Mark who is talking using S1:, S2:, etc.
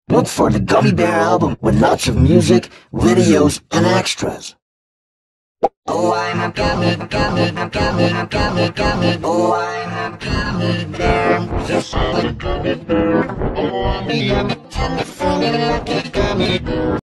S1: Look for the Gummy Bear album with lots of music, videos, and extras. Oh, I'm a gummy, gummy, gummy, gummy, gummy. Oh, I'm a gummy bear. Yes, I'm a gummy bear. Oh, I'm a yummy, tender, funny, lucky gummy bear.